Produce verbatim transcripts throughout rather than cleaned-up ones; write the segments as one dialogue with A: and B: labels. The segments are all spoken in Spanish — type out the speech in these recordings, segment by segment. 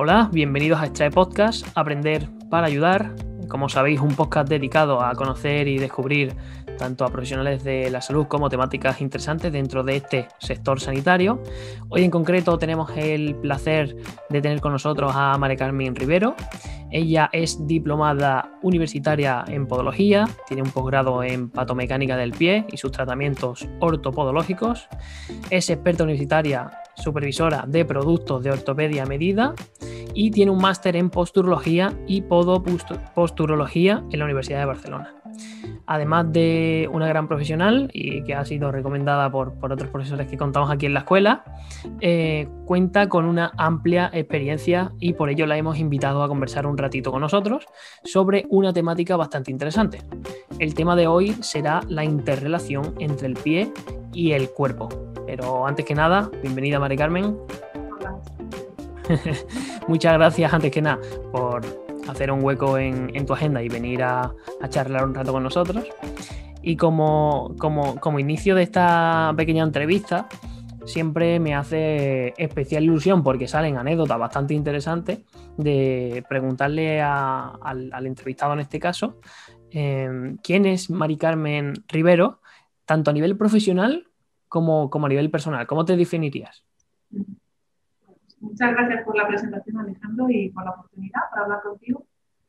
A: Hola, bienvenidos a este podcast, Aprender para Ayudar. Como sabéis, un podcast dedicado a conocer y descubrir tanto a profesionales de la salud como temáticas interesantes dentro de este sector sanitario. Hoy en concreto tenemos el placer de tener con nosotros a Mari Carmen Rivero. Ella es diplomada universitaria en podología, tiene un posgrado en patomecánica del pie y sus tratamientos ortopodológicos. Es experta universitaria, supervisora de productos de ortopedia a medida y tiene un máster en posturología y podoposturología en la Universidad de Barcelona. Además de una gran profesional y que ha sido recomendada por, por otros profesores que contamos aquí en la escuela, eh, cuenta con una amplia experiencia y por ello la hemos invitado a conversar un ratito con nosotros sobre una temática bastante interesante. El tema de hoy será la interrelación entre el pie y el cuerpo. Pero antes que nada, bienvenida Mari Carmen.
B: Hola.
A: Muchas gracias antes que nada por hacer un hueco en, en tu agenda y venir a, a charlar un rato con nosotros. Y como, como, como inicio de esta pequeña entrevista, siempre me hace especial ilusión porque salen anécdotas bastante interesantes de preguntarle a, al, al entrevistado en este caso, eh, ¿quién es Mari Carmen Rivero? Tanto a nivel profesional como, como a nivel personal. ¿Cómo te definirías?
B: Muchas gracias por la presentación, Alejandro, y por la oportunidad para hablar contigo.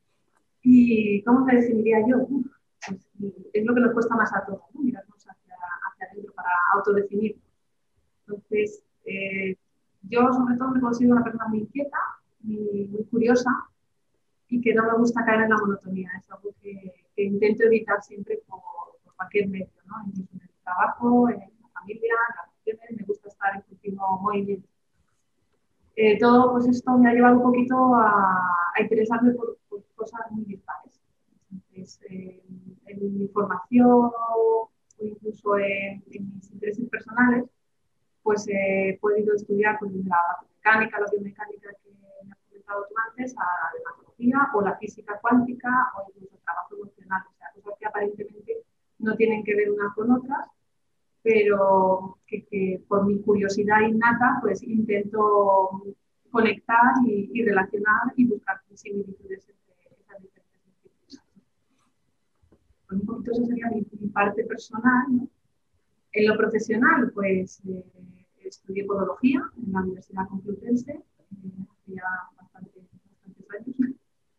B: ¿Y cómo te definiría yo? Pues, es lo que nos cuesta más a todos, ¿no? Mirarnos hacia, hacia adentro para autodefinir. Entonces, eh, yo sobre todo me considero una persona muy inquieta, muy, muy curiosa y que no me gusta caer en la monotonía. Es algo que, que intento evitar siempre por, por cualquier medio, ¿no? En el trabajo, en la familia, en las relaciones, me gusta estar en continuo movimiento. Eh, todo pues esto me ha llevado un poquito a, a interesarme por, por cosas muy dispares. Entonces, eh, en mi formación o incluso en, en mis intereses personales, pues eh, he podido estudiar pues, desde la mecánica, la biomecánica que me has comentado tú antes, a la dermatología o la física cuántica o incluso el trabajo emocional. O sea, cosas que aparentemente no tienen que ver unas con otras, pero que, que por mi curiosidad innata pues intento conectar y, y relacionar y buscar similitudes entre esas diferentes disciplinas. Pues un poquito eso sería mi, mi parte personal, ¿no? En lo profesional, pues eh, estudié podología en la Universidad Complutense, eh, hace ya bastante, bastantes años.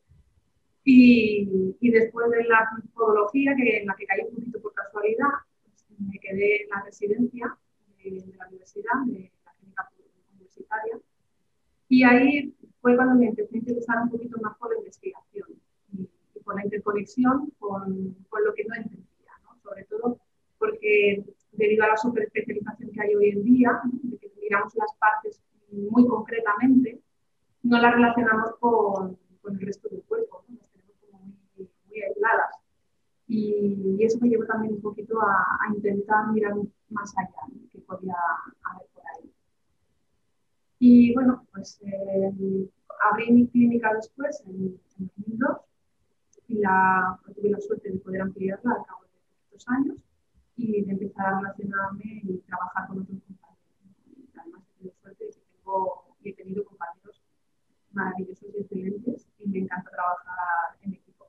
B: Y, y después de la podología, que, en la que caí un poquito por casualidad, me quedé en la residencia de, de la universidad, de la clínica universitaria, y ahí fue cuando me empecé a interesar un poquito más por la investigación y, y por la interconexión con, con lo que no entendía, ¿no? Sobre todo porque debido a la superespecialización que hay hoy en día, ¿no? De que miramos las partes muy concretamente, no las relacionamos con, con el resto del cuerpo, ¿no? Las tenemos como muy, muy aisladas. Y, y eso me llevó también un poquito a, a intentar mirar más allá, ¿no? Que podía haber por ahí. Y bueno, pues eh, abrí mi clínica después, en, en dos mil dos, y la, tuve la suerte de poder ampliarla al cabo de estos años y de empezar a relacionarme y trabajar con otros compañeros. Y además he tenido suerte de que tengo, y he tenido compañeros maravillosos y excelentes y me encanta trabajar en equipo.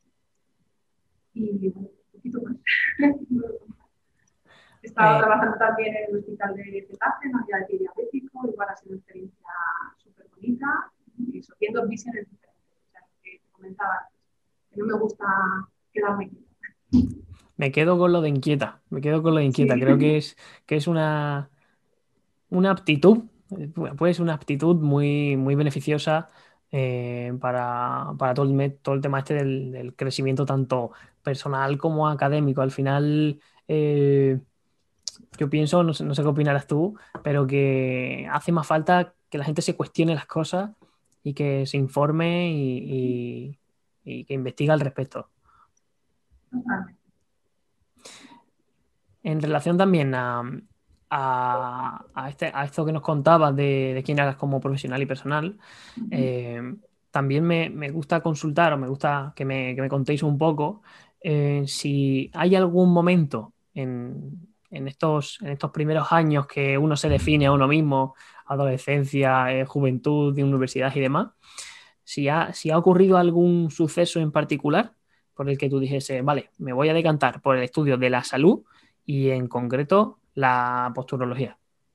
B: Y bueno, un poquito más. He estado
A: Eh,
B: trabajando también en el hospital de Getafe, en la unidad de pie diabético, igual ha sido una experiencia súper bonita, y eso, viendo visiones diferentes, o sea, que te comentaba antes, que no me gusta quedarme quieta.
A: me quedo con lo de inquieta, me quedo con lo de inquieta.
B: Sí.
A: Creo que es, que es una, una aptitud, pues una aptitud muy, muy beneficiosa eh, para, para todo el, todo el tema este del, del crecimiento tanto personal como académico. Al final, eh, yo pienso, no sé, no sé qué opinarás tú, pero que hace más falta que la gente se cuestione las cosas y que se informe y, y, y que investigue al respecto.
B: Totalmente.
A: En relación también a, a, a este, a esto que nos contabas de, de quién eras como profesional y personal,
B: Uh-huh.
A: eh, también me, me gusta consultar o me gusta que me, que me contéis un poco eh, si hay algún momento en en estos, en estos primeros años que uno se define a uno mismo, adolescencia, eh, juventud, de universidad y demás, si ha, si ha ocurrido algún suceso en particular por el que tú dijese, vale, me voy a decantar por el estudio de la salud y en concreto la posturología.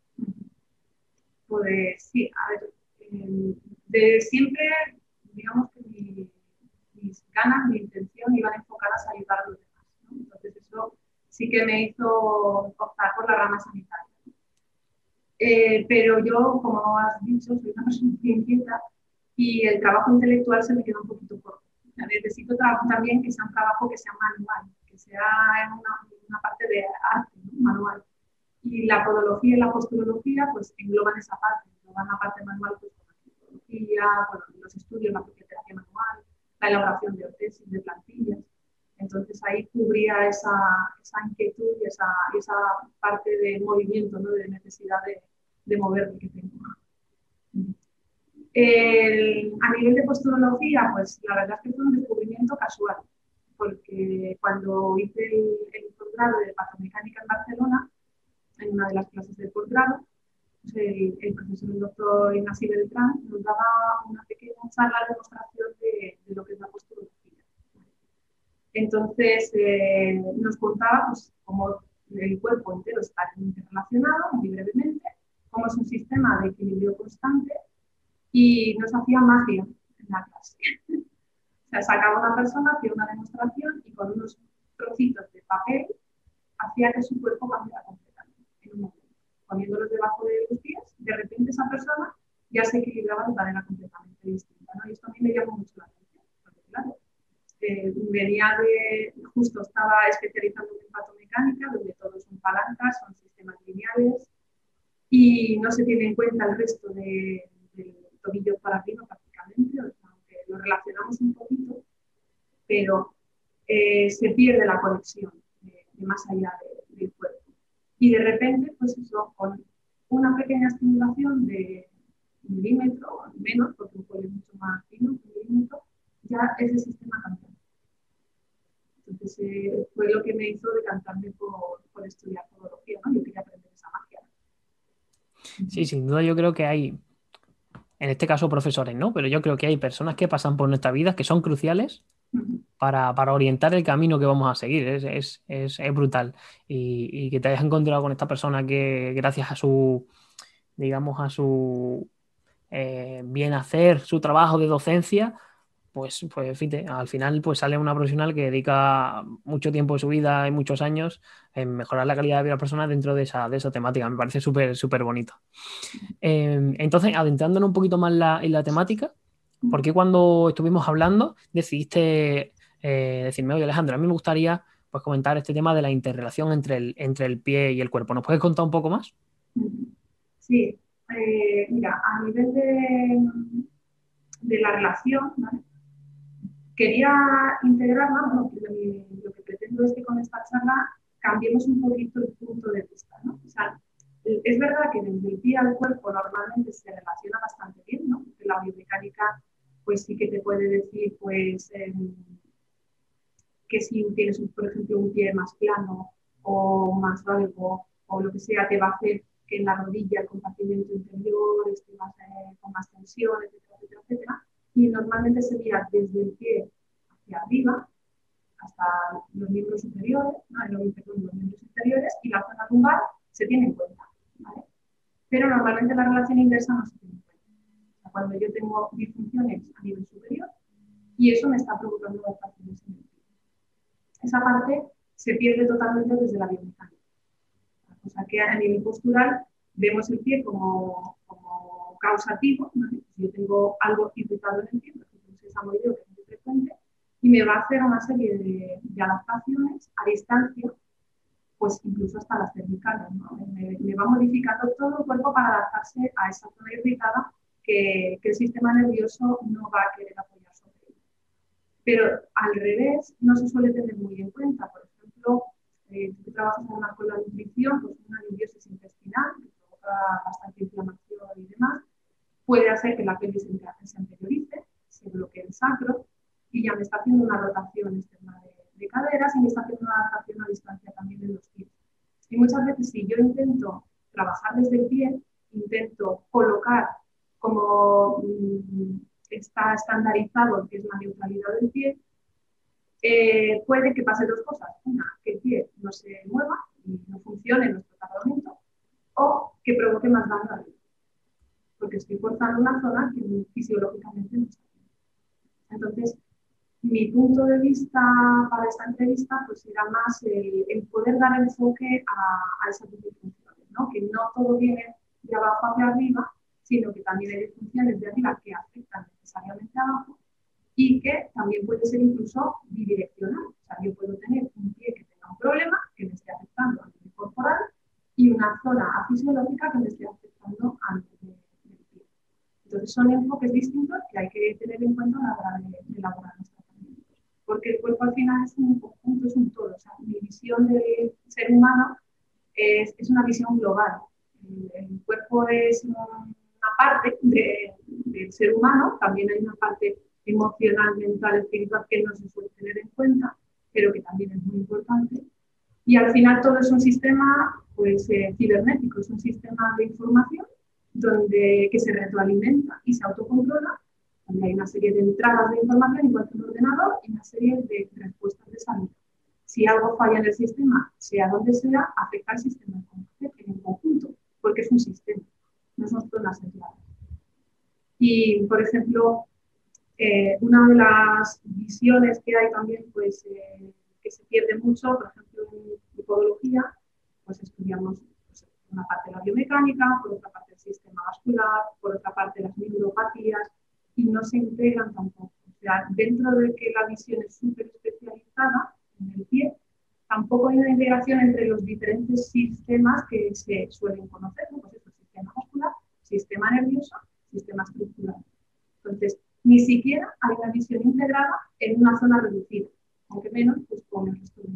B: Pues sí, a ver, eh, de siempre, digamos que mi, mis ganas, mi intención iban enfocadas a ayudar a los demás, ¿no? Entonces eso sí que me hizo optar por la rama sanitaria. Eh, pero yo, como has dicho, soy una persona muy inquieta y el trabajo intelectual se me queda un poquito corto. O sea, necesito trabajo también que sea un trabajo que sea manual, que sea en una, una parte de arte, ¿no? Manual. Y la podología y la posturología pues engloban esa parte, engloban la parte manual, pues con la metodología, bueno, los estudios, la propia terapia manual, la elaboración de ortesis, de plantillas. Entonces ahí cubría esa, esa inquietud y esa, esa parte de movimiento, ¿no? De necesidad de, de moverme que tengo. El, a nivel de posturología, pues la verdad es que fue un descubrimiento casual, porque cuando hice el, el posgrado de patomecánica en Barcelona, en una de las clases de posgrado, pues el, el profesor, el doctor Ignacio Beltrán, nos daba una pequeña charla de demostración de, de lo que es la posturología. Entonces, eh, nos contaba pues, cómo el cuerpo entero está interrelacionado, muy brevemente, cómo es un sistema de equilibrio constante y nos hacía magia en la clase. O sea, sacaba una persona, hacía una demostración y con unos trocitos de papel hacía que su cuerpo cambiara completamente en un momento. Poniéndolos debajo de los pies, de repente esa persona ya se equilibraba de manera completamente distinta, ¿no? Y esto a mí me llamó mucho la atención, porque claro, eh, venía de, justo estaba especializando en patomecánica, donde todos son palancas, son sistemas lineales, y no se tiene en cuenta el resto de, del tobillo para arriba prácticamente, o sea, aunque lo relacionamos un poquito, pero eh, se pierde la conexión de, de más allá de, del cuerpo. Y de repente, pues eso, con una pequeña estimulación de un milímetro, o menos, porque un polio es mucho más fino, un milímetro, ya ese sistema cambió. Entonces, eh, fue lo que me hizo decantarme por, por estudiar podología, ¿no? Yo quería aprender esa magia.
A: Sí, sin duda yo creo que hay, en este caso profesores, ¿no? Pero yo creo que hay personas que pasan por nuestra vida que son cruciales
B: Uh-huh.
A: para, para orientar el camino que vamos a seguir. Es, es, es, es brutal. Y, y que te hayas encontrado con esta persona que gracias a su, digamos, a su eh, bien hacer, su trabajo de docencia, pues, pues fíjate, al final pues sale una profesional que dedica mucho tiempo de su vida y muchos años en mejorar la calidad de vida de las personas dentro de esa, de esa temática. Me parece súper, súper bonito. Eh, entonces, adentrándonos un poquito más la, en la temática, ¿por qué cuando estuvimos hablando decidiste eh, decirme, oye Alejandro, a mí me gustaría pues, comentar este tema de la interrelación entre el, entre el pie y el cuerpo? ¿Nos puedes contar un poco más?
B: Sí, eh, mira, a nivel de, de la relación, ¿vale? Quería integrarla, bueno, lo, lo que pretendo es que con esta charla cambiemos un poquito el punto de vista, ¿no? O sea, es verdad que desde el pie al cuerpo normalmente se relaciona bastante bien, ¿no? Porque la biomecánica, pues sí que te puede decir, pues, eh, que si tienes, por ejemplo, un pie más plano o más largo o lo que sea, te va a hacer que en la rodilla el compartimento interior esté más, eh, con más tensión, etcétera, etcétera, etcétera. Y normalmente sería desde el pie hacia arriba hasta los miembros superiores, ¿no? los, perdón, los miembros inferiores y la zona lumbar se tiene en cuenta, ¿vale? Pero normalmente la relación inversa no se tiene en cuenta. O sea, cuando yo tengo disfunciones a nivel superior y eso me está provocando adaptaciones en el pie. Esa parte se pierde totalmente desde la biomecánica. O sea que a nivel postural vemos el pie como, como causativo, ¿vale? Yo tengo algo irritado en el pie, por ejemplo, un sesamoideo que es muy frecuente, y me va a hacer una serie de, de adaptaciones a distancia, pues incluso hasta las cervicales, ¿no? Me, me va modificando todo el cuerpo para adaptarse a esa zona irritada que, que el sistema nervioso no va a querer apoyar sobre ella. Pero al revés, no se suele tener muy en cuenta. Por ejemplo, eh, tú trabajas en una escuela de nutrición, pues una disbiosis intestinal que provoca bastante inflamación y demás, puede hacer que la pelvis se anteriorice, se bloquee el sacro y ya me está haciendo una rotación externa de, de caderas y me está haciendo una adaptación a distancia también en los pies. Y muchas veces si yo intento trabajar desde el pie, intento colocar como mmm, está estandarizado, que es la neutralidad del pie, eh, puede que pase dos cosas. Una, que el pie no se mueva y no funcione nuestro tratamiento, o que provoque más daño al pie, porque estoy forzando una zona que fisiológicamente no está bien. Entonces, mi punto de vista para esta entrevista pues será más el, el poder dar enfoque a, a esas disfunciones, ¿no? Que no todo viene de abajo hacia arriba, sino que también hay disfunciones de arriba que afectan necesariamente abajo y que también puede ser incluso bidireccional. O sea, yo puedo tener un pie que tenga un problema, que me esté afectando a nivel corporal, y una zona afisiológica que me esté afectando a nivel del pie. Entonces son enfoques distintos que hay que tener en cuenta a la hora de, de elaborar los tratamientos. Porque el cuerpo al final es un conjunto, es un todo. O sea, mi visión del ser humano es, es una visión global. El, el cuerpo es una parte de, del ser humano, también hay una parte emocional, mental, espiritual que no se suele tener en cuenta, pero que también es muy importante. Y al final todo es un sistema pues, eh, cibernético, es un sistema de información donde, que se retroalimenta y se autocontrola, donde hay una serie de entradas de información igual que un ordenador y una serie de respuestas de salida. Si algo falla en el sistema, sea donde sea, afecta al sistema en conjunto, porque es un sistema, no son zonas aisladas. Y, por ejemplo, eh, una de las visiones que hay también, pues, eh, que se pierde mucho, por ejemplo, en podología, pues estudiamos pues, una parte de la biomecánica, por otra parte el sistema vascular, por otra parte las neuropatías, y no se integran tampoco. O sea, dentro de que la visión es súper especializada en el pie, tampoco hay una integración entre los diferentes sistemas que se suelen conocer, ¿no? Pues eso, sistema vascular, sistema nervioso, sistema estructural. Entonces, ni siquiera hay una visión integrada en una zona reducida, aunque menos pues con el resto de...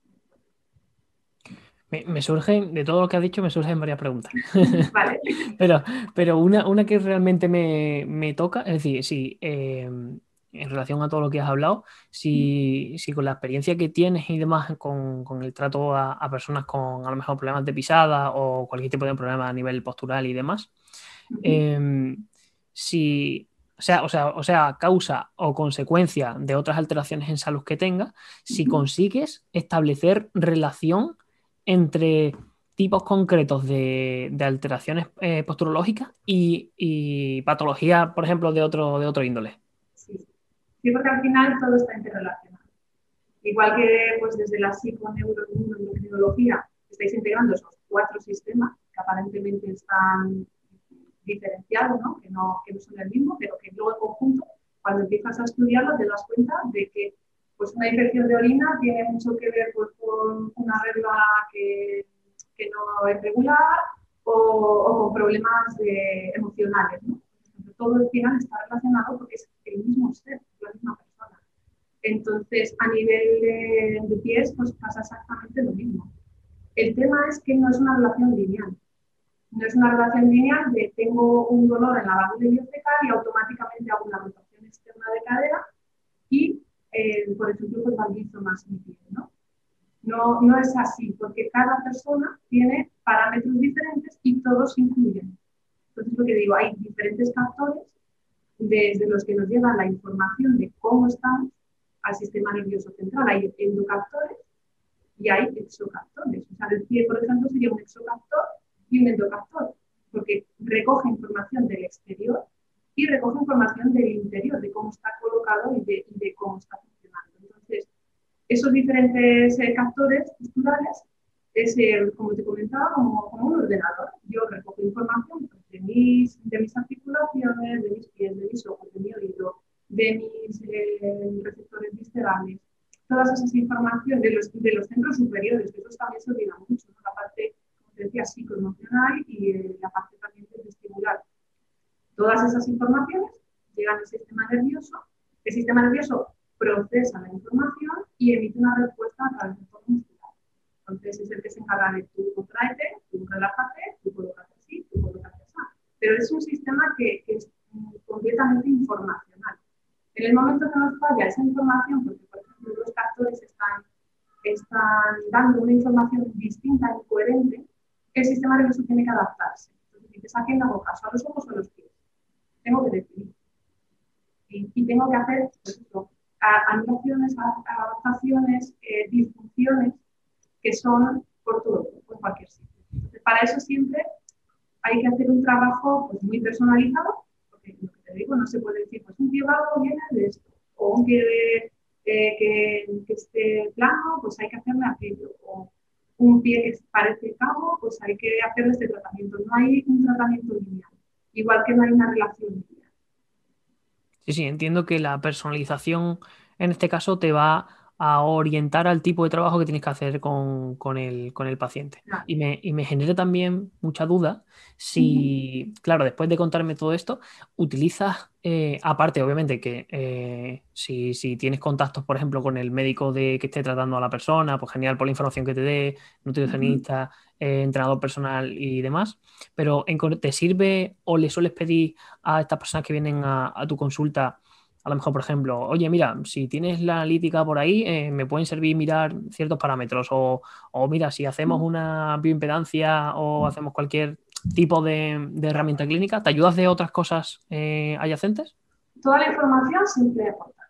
A: Me, me surgen, de todo lo que has dicho, me surgen varias preguntas.
B: Vale.
A: Pero, pero una, una que realmente me, me toca, es decir, si eh, en relación a todo lo que has hablado, si, si con la experiencia que tienes y demás con, con el trato a, a personas con a lo mejor problemas de pisada o cualquier tipo de problema a nivel postural y demás, eh, si, o sea, o sea, o sea, causa o consecuencia de otras alteraciones en salud que tenga, si consigues establecer relación entre tipos concretos de, de alteraciones eh, posturológicas y, y patología, por ejemplo, de otro, de otro índole.
B: Sí. Sí, porque al final todo está interrelacionado. Igual que pues, desde la psiconeuroendocrinología estáis integrando esos cuatro sistemas que aparentemente están diferenciados, ¿no? Que, no, que no son el mismo, pero que luego en conjunto, cuando empiezas a estudiarlo, te das cuenta de que pues, una infección de orina tiene mucho que ver pues, con una regla que, que no es regular o, o con problemas de, emocionales, ¿no? Todo al final está relacionado porque es el mismo ser, es la misma persona. Entonces, a nivel de, de pies, pues pasa exactamente lo mismo. El tema es que no es una relación lineal. No es una relación lineal de tengo un dolor en la válvula iliocecal y automáticamente hago una rotación externa de cadera y, eh, por ejemplo, pues valvizo más mi pie, ¿no? No, no es así, porque cada persona tiene parámetros diferentes y todos influyen. Entonces, lo que digo, hay diferentes factores desde los que nos llega la información de cómo estamos al sistema nervioso central. Hay endocaptores y hay exocaptores. O sea, el pie, por ejemplo, sería un exocaptor y un endocaptor, porque recoge información del exterior y recoge información del interior, de cómo está colocado y de, y de cómo está funcionando. Entonces, esos diferentes eh, captores posturales es, el, como te comentaba, como, como un ordenador. Yo recojo información pues, de, mis, de mis articulaciones, de mis pies, de mis ojos, de mi oído, de mis eh, receptores viscerales, todas esas informaciones de los, de los centros superiores, que eso también se olvida mucho, ¿no? La parte, como te decía, psicoemocional y eh, la parte también vestibular. Todas esas informaciones llegan al sistema nervioso, el sistema nervioso procesa la información y emite una respuesta a través del fondo muscular. Entonces es el que se encarga de tú contraete, tú relájate, tú colócate así, tú colócate así. Pero es un sistema que, que es completamente informacional. En el momento que nos falla esa información, porque por ejemplo los captores están están dando una información distinta y coherente, el sistema nervioso tiene que adaptarse. Entonces dices, ¿a quién le hago caso? ¿A los ojos o a los pies? Tengo que decidir. Y, y tengo que hacer pues eso, anulaciones, adaptaciones, eh, disfunciones que son por todo, por cualquier sitio. Entonces, para eso siempre hay que hacer un trabajo pues, muy personalizado, porque lo que te digo, no se puede decir, pues un pie vago viene de esto, o un pie de, eh, que, que esté plano, pues hay que hacerle aquello, o un pie que parece cabo, pues hay que hacerle este tratamiento. No hay un tratamiento lineal, igual que no hay una relación lineal.
A: Sí, sí, entiendo que la personalización en este caso te va a orientar al tipo de trabajo que tienes que hacer con, con el, con el paciente.
B: Claro.
A: Y me, y me genera también mucha duda
B: Uh-huh.
A: si, claro, después de contarme todo esto, utilizas, eh, aparte, obviamente, que eh, si, si tienes contactos, por ejemplo, con el médico de, que esté tratando a la persona, pues genial por la información que te dé,
B: Uh-huh.
A: nutricionista, eh, entrenador personal y demás, pero en con- ¿te sirve o le sueles pedir a estas personas que vienen a, a tu consulta, a lo mejor, por ejemplo, oye, mira, si tienes la analítica por ahí, eh, me pueden servir mirar ciertos parámetros, o, o mira, si hacemos una bioimpedancia o hacemos cualquier tipo de, de herramienta clínica, ¿te ayudas de otras cosas eh, adyacentes?
B: Toda la información siempre aporta,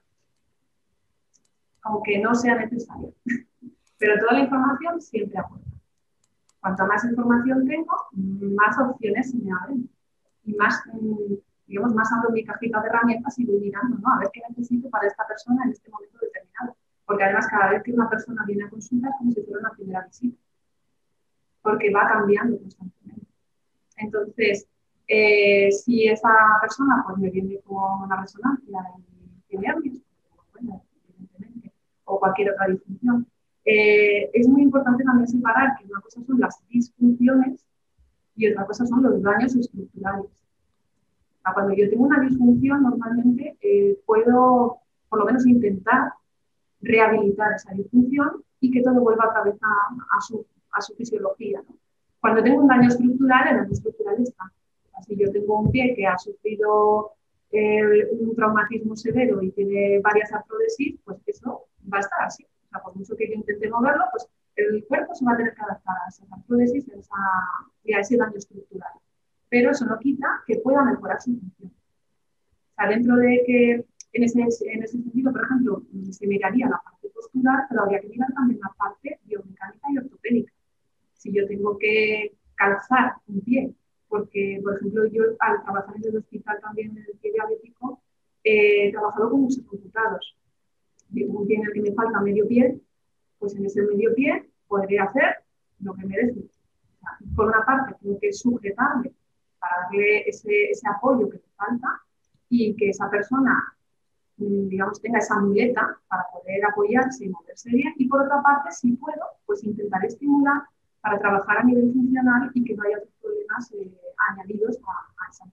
B: aunque no sea necesaria, pero toda la información siempre aporta. Cuanto más información tengo, más opciones se me abren y más, digamos, más abro mi cajita de herramientas y voy mirando, ¿no? A ver qué necesito para esta persona en este momento determinado. Porque además cada vez que una persona viene a consulta es como si fuera una primera visita, porque va cambiando constantemente. Entonces, eh, si esa persona pues, me viene con una resonancia y tiene hernias, bueno, evidentemente, o cualquier otra disfunción, eh, es muy importante también separar que una cosa son las disfunciones y otra cosa son los daños estructurales. O sea, cuando yo tengo una disfunción, normalmente eh, puedo, por lo menos, intentar rehabilitar esa disfunción y que todo vuelva otra vez a, a, su, a su fisiología, ¿no? Cuando tengo un daño estructural, el daño estructural está. Si yo tengo un pie que ha sufrido eh, un traumatismo severo y tiene varias artrodesis, pues eso va a estar así. O sea, por mucho que yo intente moverlo, pues el cuerpo se va a tener que adaptar a esas artrodesis y a, esa, y a ese daño estructural. Pero eso no quita que pueda mejorar su función. O sea, dentro de que en ese, en ese sentido, por ejemplo, se miraría la parte postural, pero habría que mirar también la parte biomecánica y ortopédica. Si yo tengo que calzar un pie, porque, por ejemplo, yo al trabajar en el hospital también en el pie diabético, eh, he trabajado con muchos computados. Digo, un pie en el que me falta medio pie, pues en ese medio pie podré hacer lo que me des. O sea, por una parte, tengo que sujetarme para darle ese, ese apoyo que me falta y que esa persona, digamos, tenga esa muleta para poder apoyarse y moverse bien. Y por otra parte, si puedo, pues intentar estimular para trabajar a nivel funcional y que no haya otros problemas eh, añadidos a, a esa.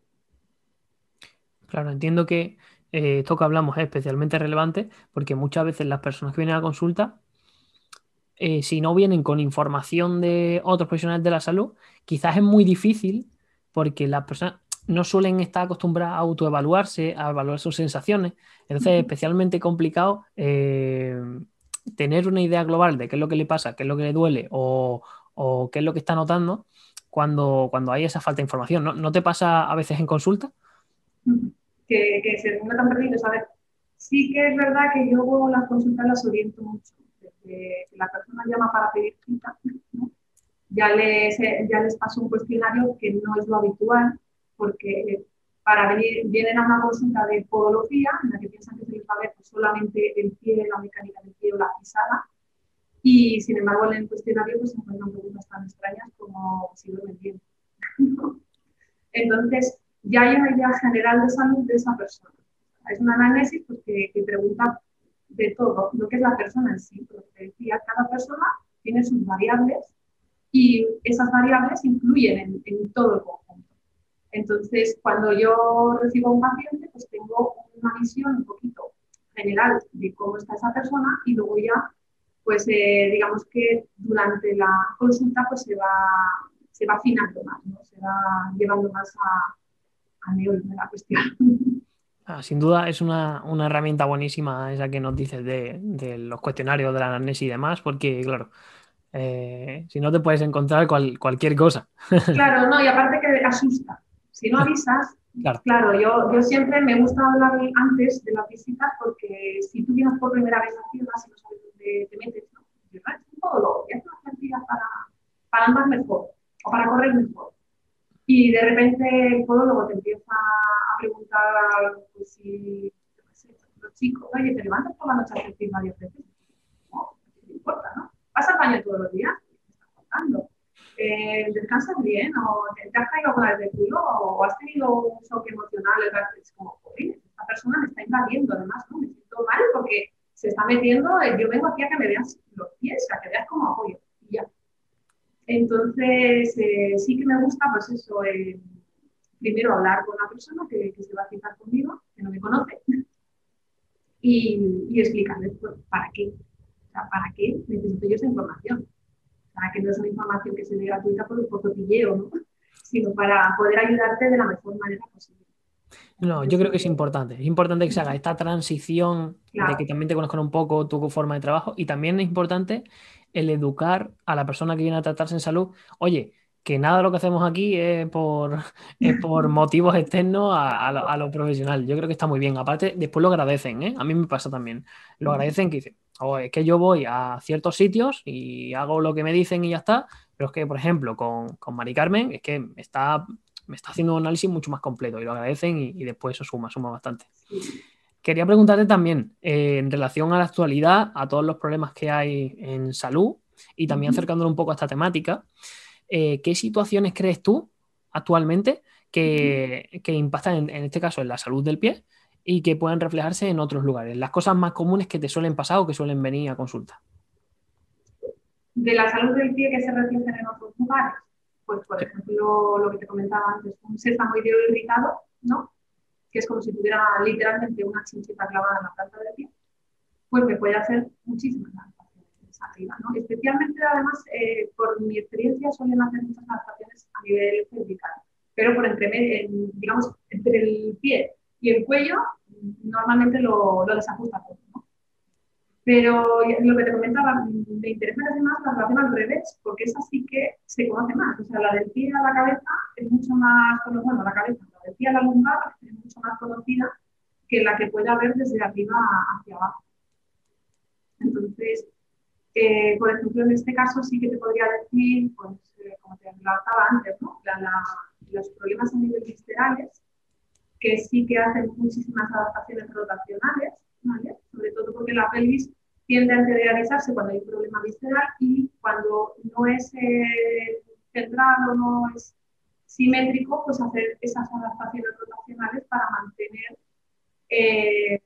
A: Claro, entiendo que eh, esto que hablamos es especialmente relevante porque muchas veces las personas que vienen a consulta, eh, si no vienen con información de otros profesionales de la salud, quizás es muy difícil porque las personas no suelen estar acostumbradas a autoevaluarse, a evaluar sus sensaciones. Entonces es especialmente complicado eh, tener una idea global de qué es lo que le pasa, qué es lo que le duele o, o qué es lo que está notando cuando, cuando hay esa falta de información. ¿No, no te pasa a veces en consulta?
B: Que, que se no tan perdidos. A ver, sí que es verdad que yo las consultas las oriento mucho. Desde que la persona llama para pedir cita, ¿no? ya, les, ya les paso un cuestionario que no es lo habitual, porque para venir, vienen a una consulta de podología, en la que piensan que se les va a ver pues, solamente el pie, la mecánica del pie o la pisada, y sin embargo en el cuestionario pues, se encuentran preguntas tan extrañas como si duermen bien. Entonces, ya hay una idea general de salud de esa persona. Es una anamnesis pues, que, que pregunta de todo, lo que es la persona en sí. Pero te decía, cada persona tiene sus variables y esas variables influyen en, en todo el conjunto. Entonces, cuando yo recibo a un paciente, pues tengo una visión un poquito general de cómo está esa persona y luego ya, pues eh, digamos que durante la consulta pues se va, se va afinando más, ¿no? Se va llevando más a, a meollo de la cuestión.
A: Ah, sin duda es una, una herramienta buenísima esa que nos dices de, de los cuestionarios de la anamnesis y demás, porque claro, eh, si no te puedes encontrar cual- cualquier cosa.
B: Claro, no, y aparte que asusta. Si no avisas,
A: Claro,
B: claro, yo, yo siempre me gusta hablar antes de las visitas porque si tú vienes por primera vez a Ciudad, si no sabes dónde te metes, ¿no? Dices, "Ah, es un podólogo, voy a hacer unas plantillas para, para andar mejor o para correr mejor". Y de repente el podólogo te empieza a preguntar pues, si, yo qué sé, los chicos, oye, ¿te levantas por la noche a hacer pis varias veces? No, no te importa, ¿no? ¿Vas al baño todos los días? ¿Qué estás contando? Eh, ¿Descansas bien? ¿O te, te has caído alguna vez de culo? ¿O has tenido un shock emocional? Es como, joder, esta persona me está invadiendo, además, ¿no? Me siento mal porque se está metiendo, eh, yo vengo aquí a que me veas los pies, a que veas como apoyo. Y ya. Entonces, eh, sí que me gusta, pues eso, eh, primero hablar con la persona que, que se va a citar conmigo, que no me conoce, y, y explicarles pues, para qué. O sea, ¿para qué necesito yo esa información? O sea, que no es una información que se dé gratuita por un cotilleo, ¿no? Sino para poder ayudarte de la mejor manera posible.
A: no,
B: Entonces,
A: yo
B: sí
A: creo que es
B: que,
A: importante. Es importante que se haga esta transición de que
B: claro,
A: también te conozcan un poco tu forma de trabajo y también es importante el educar a la persona que viene a tratarse en salud. Oye, que nada de lo que hacemos aquí es por, es por motivos externos a, a lo, a lo profesional. Yo creo que está muy bien. Aparte, después lo agradecen, ¿eh? A mí me pasa también. Lo agradecen que dicen, oh, es que yo voy a ciertos sitios y hago lo que me dicen y ya está. Pero es que, por ejemplo, con, con Mari Carmen, es que está me está haciendo un análisis mucho más completo y lo agradecen y, y después eso suma, suma bastante.
B: sí.
A: Quería preguntarte también, eh, en relación a la actualidad, a todos los problemas que hay en salud y también
B: Uh-huh.
A: acercándolo un poco a esta temática, eh, ¿qué situaciones crees tú actualmente
B: Uh-huh.
A: que, que impactan, en, en este caso, en la salud del pie y que pueden reflejarse en otros lugares? Las cosas más comunes que te suelen pasar o que suelen venir a consulta.
B: De la salud del pie que se reflejan en otros lugares, pues por
A: Sí.
B: ejemplo, lo que te comentaba antes, un sesamoideo irritado, ¿no? Que es como si tuviera literalmente una chinchita clavada en la planta del pie, pues me puede hacer muchísimas adaptaciones arriba, ¿no? Especialmente, además, eh, por mi experiencia, suelen hacer muchas adaptaciones a nivel cervical, pero por entre, en, digamos, entre el pie y el cuello, normalmente lo, lo desajusta todo, ¿no? Pero lo que te comentaba, me interesa casi más la relación al revés, porque esa sí que se conoce más. O sea, la del pie a la cabeza es mucho más, bueno, la cabeza, la del pie a la lumbar es mucho más conocida que la que puede haber desde arriba hacia abajo. Entonces, eh, por ejemplo, en este caso sí que te podría decir, pues, eh, como te relataba antes, ¿no? La, la, los problemas a nivel viscerales, que sí que hacen muchísimas adaptaciones rotacionales, ¿vale? Sobre todo porque la pelvis tiende a anteriorizarse cuando hay un problema visceral y cuando no es eh, central o no es simétrico, pues hacer esas adaptaciones rotacionales para mantener eh,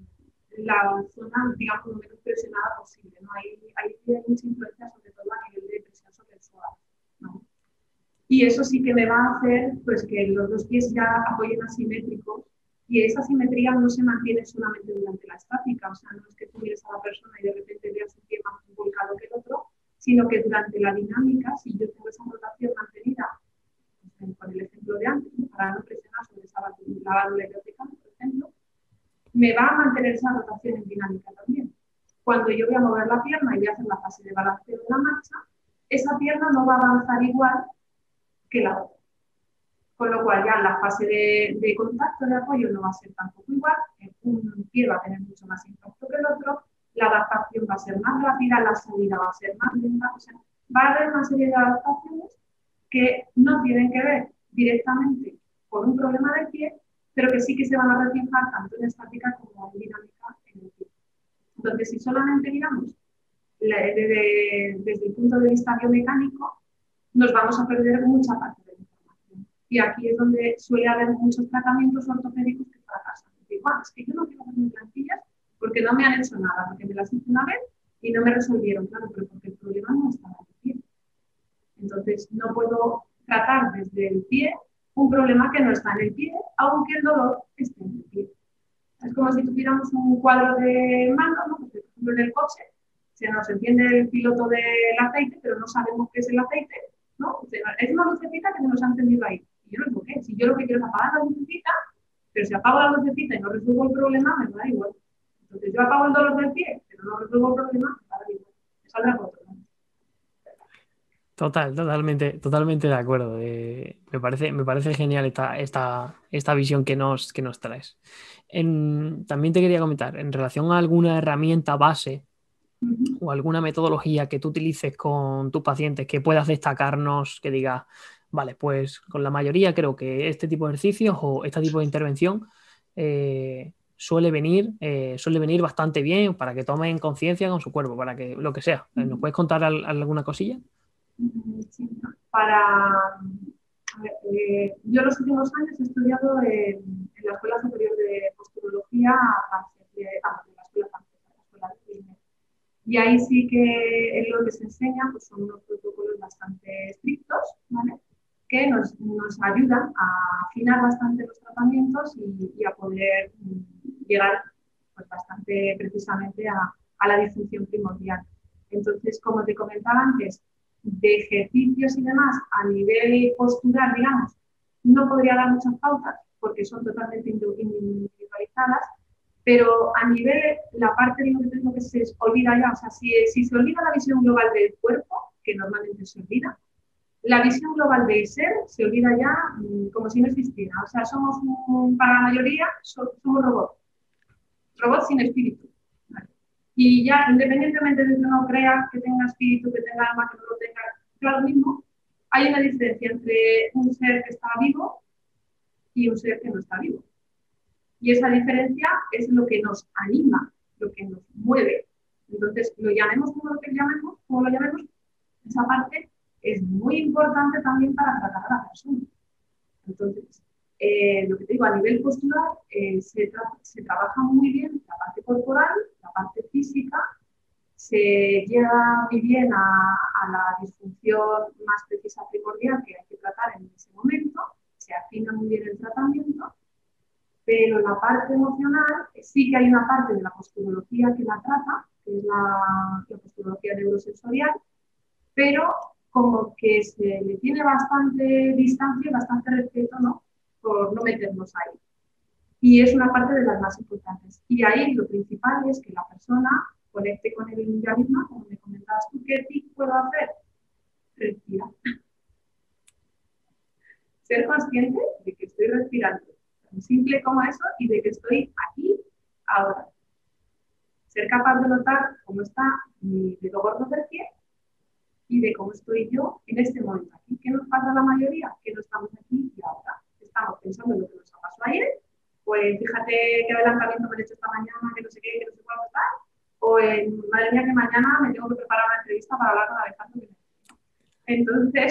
B: la zona, digamos, lo menos presionada posible, ¿no? Hay, hay mucha influencia, sobre todo a nivel de presión sobre el suelo, ¿no? Y eso sí que me va a hacer pues, que los dos pies ya apoyen asimétricos y esa simetría no se mantiene solamente durante la estática, o sea, no es que tú mires a la persona y de repente veas un pie más volcado que el otro, sino que durante la dinámica, si yo tengo esa rotación mantenida, pues, con el ejemplo de antes, ¿no? Para no presionar sobre esa la válvula vertical, por ejemplo, me va a mantener esa rotación en dinámica también. Cuando yo voy a mover la pierna y voy a hacer la fase de balanceo de la marcha, esa pierna no va a avanzar igual que la otra. Con lo cual ya la fase de, de contacto de apoyo no va a ser tampoco igual, un pie va a tener mucho más impacto que el otro, la adaptación va a ser más rápida, la salida va a ser más lenta, o sea, va a haber una serie de adaptaciones que no tienen que ver directamente con un problema del pie, pero que sí que se van a reflejar tanto en estática como en dinámica en el pie. Entonces, si solamente miramos desde, desde el punto de vista biomecánico, nos vamos a perder mucha parte de la información. Y aquí es donde suele haber muchos tratamientos ortopédicos que fracasan. Digo, bueno, es que yo no quiero hacerme plantillas porque no me han hecho nada, porque me las hice una vez y no me resolvieron, claro, pero porque el problema no estaba en el pie. Entonces, no puedo tratar desde el pie un problema que no está en el pie, aunque el dolor esté en el pie. Es como si tuviéramos un cuadro de mando, ¿no? Porque, por ejemplo, en el coche se nos enciende el piloto del aceite, pero no sabemos qué es el aceite, ¿no? O sea, es una lucecita que se nos ha encendido ahí. Y yo no sé qué. Si yo lo que quiero es apagar la lucecita, Pero si apago la lucecita y no resuelvo el problema, me da igual. Entonces yo apago el dolor del pie, pero no resuelvo el problema, me da igual. Me saldrá por otro lado.
A: Total, totalmente, totalmente de acuerdo. Eh, me parece, me parece genial esta, esta, esta visión que nos, que nos traes. En- también te quería comentar, en relación a alguna herramienta base
B: Uh-huh.
A: o alguna metodología que tú utilices con tus pacientes que puedas destacarnos, que digas, vale, pues con la mayoría creo que este tipo de ejercicios o este tipo de intervención eh, suele venir, eh, suele venir bastante bien para que tomen conciencia con su cuerpo, para que lo que sea. ¿Nos
B: Uh-huh.
A: puedes contar al- alguna cosilla?
B: Sí, para, a ver, eh, yo los últimos años he estudiado en, en la Escuela Superior de Posturología francesa, ah, en la Escuela Francesa, la Escuela de Cine. Y ahí sí que en lo que se enseña pues son unos protocolos bastante estrictos, ¿vale? Que nos, nos ayudan a afinar bastante los tratamientos y, y a poder mm, llegar pues, bastante precisamente a, a la disfunción primordial. Entonces, como te comentaba antes, de ejercicios y demás a nivel postural, digamos, no podría dar muchas pautas porque son totalmente individualizadas, pero a nivel, la parte de lo que se olvida ya, o sea, si, si se olvida la visión global del cuerpo, que normalmente se olvida, la visión global del ser se olvida ya mmm, como si no existiera. O sea, somos, un, para la mayoría, somos robots, robots sin espíritu. ¿Vale? Y ya, independientemente de que uno crea que tenga espíritu, que tenga alma, que no lo tenga, claro mismo, hay una diferencia entre un ser que está vivo y un ser que no está vivo. Y esa diferencia es lo que nos anima, lo que nos mueve. Entonces, lo llamemos como lo que llamemos, como lo llamemos, esa parte es muy importante también para tratar a la persona. Entonces, eh, lo que te digo, a nivel postural, eh, se, tra se trabaja muy bien la parte corporal, la parte física, se llega muy bien a, a la disfunción más precisa primordial que hay que tratar en ese momento, se afina muy bien el tratamiento, pero la parte emocional sí que hay una parte de la posturología que la trata, que es la, la posturología neurosensorial, pero como que se le tiene bastante distancia y bastante respeto, ¿no? Por no meternos ahí. Y es una parte de las más importantes. Y ahí lo principal es que la persona conecte con el ya misma, como me comentabas tú, ¿qué tip puedo hacer? Respirar. Ser consciente de que estoy respirando. Tan simple como eso y de que estoy aquí, ahora. Ser capaz de notar cómo está mi dedo gordo del pie y de cómo estoy yo en este momento aquí. ¿Qué nos pasa a la mayoría? Que no estamos aquí y ahora. Estamos pensando en lo que nos ha pasado ayer, pues fíjate qué adelantamiento me he hecho esta mañana, que no sé qué, que no sé cuándo está, o en, madre mía, que mañana me tengo que preparar una entrevista para hablar con Alejandro. Entonces,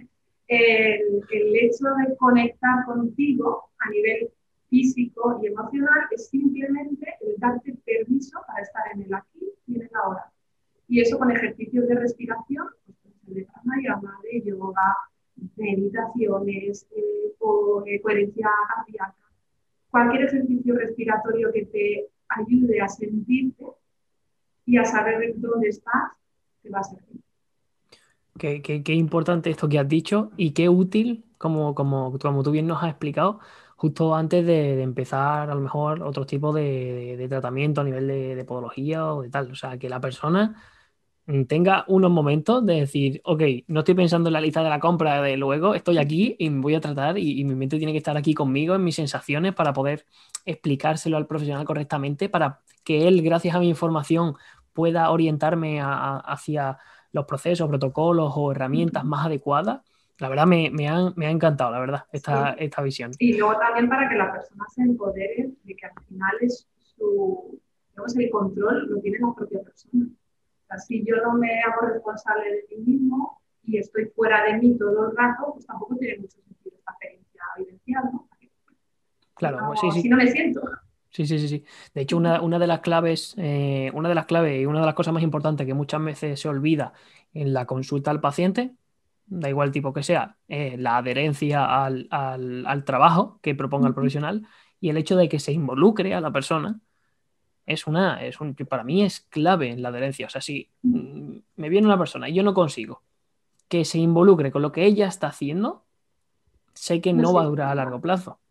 B: el, el hecho de conectar contigo a nivel físico y emocional es simplemente el darte permiso para estar en el aquí y en el ahora. Y eso con ejercicios de respiración, pues de pranayama, de yoga, meditaciones, eh, o eh, coherencia cardíaca, cualquier ejercicio respiratorio que te ayude a sentirte y a saber dónde estás, te va a servir.
A: Qué, qué- qué importante esto que has dicho y qué útil, como, como, como tú bien nos has explicado, justo antes de, de empezar a lo mejor otro tipo de, de- de tratamiento a nivel de, de podología o de tal. O sea, que la persona mm, tenga unos momentos de decir, ok, no estoy pensando en la lista de la compra de luego, estoy aquí y me voy a tratar y, y mi mente tiene que estar aquí conmigo en mis sensaciones para poder explicárselo al profesional correctamente, para que él, gracias a mi información, pueda orientarme a- a- hacia los procesos, protocolos o herramientas más adecuadas. La verdad me, me han- me ha encantado, la verdad, esta,
B: Sí.
A: esta visión.
B: Y luego también para que la persona se empodere de que al final es su, digamos, el control lo tiene la propia persona. O sea, si yo no me hago responsable de mí mismo y estoy fuera de mí todo el rato, pues tampoco tiene mucho sentido esta experiencia vivencial, ¿no? Si
A: Claro, pues sí,
B: no, si
A: sí.
B: no me siento.
A: Sí, sí, sí, sí. De hecho, una, una de las claves, eh, una de las claves y una de las cosas más importantes que muchas veces se olvida en la consulta al paciente, da igual el tipo que sea, es la adherencia al, al- al trabajo que proponga el profesional y el hecho de que se involucre a la persona es una, es un, para mí es clave en la adherencia. O sea, si mm, me viene una persona y yo no consigo que se involucre con lo que ella está haciendo, sé que
B: No
A: no va a
B: sirve.
A: durar a largo plazo.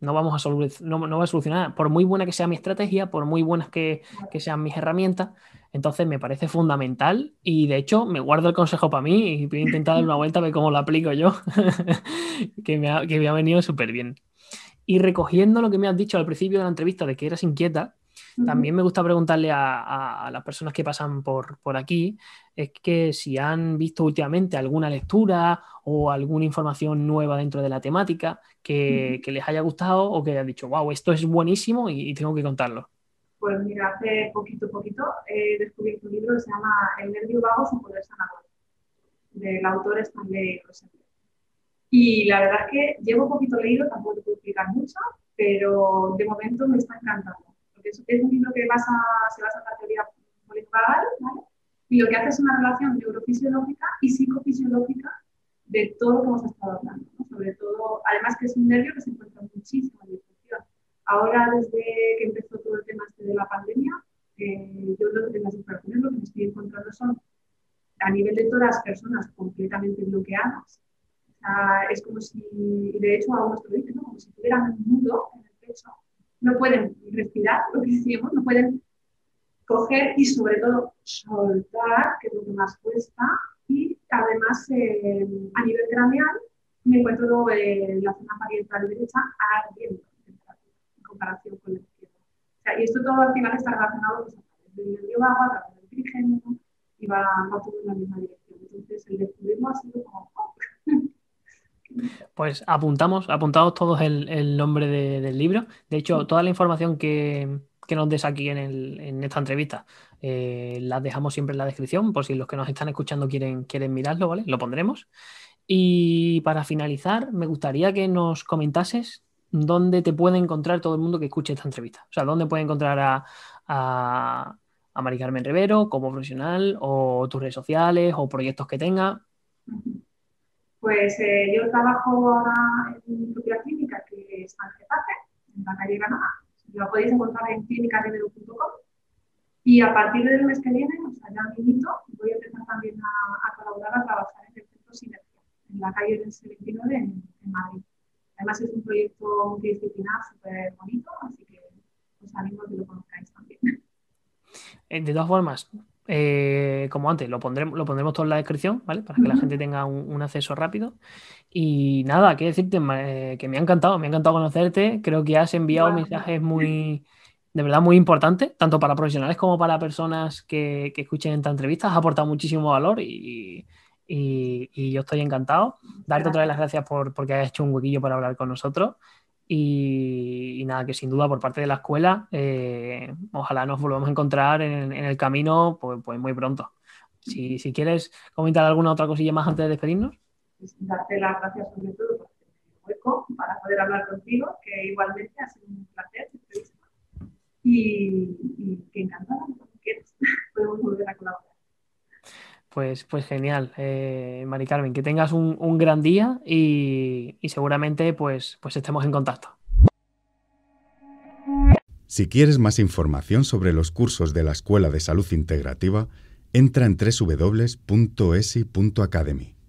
A: no vamos a solu- no, no va a solucionar, por muy buena que sea mi estrategia, por muy buenas que, que sean mis herramientas. Entonces me parece fundamental y de hecho me guardo el consejo para mí y voy a intentar dar una vuelta a ver cómo lo aplico yo, que me ha, que me ha venido súper bien. Y recogiendo lo que me has dicho al principio de la entrevista de que eras inquieta, también
B: Ujú.
A: me gusta preguntarle a, a- a las personas que pasan por, por aquí, es que si han visto últimamente alguna lectura o alguna información nueva dentro de la temática que,
B: Ujú.
A: que les haya gustado o que hayan dicho, wow, esto es buenísimo y, y tengo que contarlo.
B: Pues mira, hace poquito, poquito he descubierto un libro que se llama El nervio vago, su poder sanador, del autor Stanley Rosenberg. Y la verdad es que llevo poquito leído, tampoco te puedo explicar mucho, pero de momento me está encantando. Porque es, es un libro que basa, se basa en la teoría polivagal, ¿vale? Y lo que hace es una relación neurofisiológica y psicofisiológica de todo lo que hemos estado hablando, ¿no? Sobre todo, además que es un nervio que se encuentra muchísimo en disfunción. Ahora, desde que empezó todo el tema este de la pandemia, eh, yo lo, en las operaciones lo que me estoy encontrando son, a nivel de todas las personas, completamente bloqueadas. Uh, es como si, de hecho, a unos lo dicen, ¿no? Como si tuvieran un nudo en el pecho. No pueden respirar, lo que decíamos, no pueden coger y, sobre todo, soltar, que es lo que más cuesta. Y además, eh, a nivel craneal, me encuentro eh, la zona parietal derecha ardiendo en comparación con la izquierda. O sea, y esto todo al final está relacionado pues, a través del nervio vago, a través del trigémino, y va, va todo en la misma dirección. Entonces, el descubrirlo ha sido como... Oh,
A: Pues apuntamos, apuntamos todos el, el nombre de- del libro. De hecho, toda la información que, que nos des aquí en, el- en esta entrevista eh, la dejamos siempre en la descripción por si los que nos están escuchando quieren, quieren mirarlo, ¿vale? Lo pondremos. Y para finalizar, me gustaría que nos comentases dónde te puede encontrar todo el mundo que escuche esta entrevista. O sea, dónde puede encontrar a, a, a Mari Carmen Rivero como profesional o tus redes sociales o proyectos que tenga.
B: Pues eh, yo trabajo ahora en mi propia clínica que está en Getafe, en la calle Granada. La podéis encontrar en clínica rivero punto com y a partir del mes que viene, o sea, ya mismito, voy a empezar también a, a colaborar, a trabajar en el centro Sinergia, en la calle del veintinueve en, en Madrid. Además es un proyecto multidisciplinar súper bonito, así que os animo a que lo conozcáis también.
A: Eh, De todas formas, eh, como antes, lo pondremos, lo pondremos todo en la descripción, ¿vale? Para que la gente tenga un, un acceso rápido. Y nada, qué decirte, ma- eh, que me ha encantado, me ha encantado conocerte. Creo que has enviado
B: Igual,
A: mensajes muy, de verdad, muy importantes, tanto para profesionales como para personas que, que escuchen esta entrevista. Has aportado muchísimo valor y, y- y yo estoy encantado. Darte otra vez las
B: gracias.
A: gracias por, porque has hecho un huequillo para hablar con nosotros. Y, y nada, que sin duda por parte de la escuela, eh, ojalá nos volvamos a encontrar en, en el camino pues, pues muy pronto. Si, si quieres comentar alguna otra cosilla más antes de despedirnos.
B: Pues darte las gracias sobre todo por tener el hueco para poder hablar contigo, que igualmente ha sido un placer. Y, y que encantada, cuando quieras, podemos volver a colaborar.
A: Pues, pues genial, eh, Mari Carmen, que tengas un, un gran día y, y seguramente pues, pues estemos en contacto.
C: Si quieres más información sobre los cursos de la Escuela de Salud Integrativa, entra en doble u doble u doble u punto esi punto academy.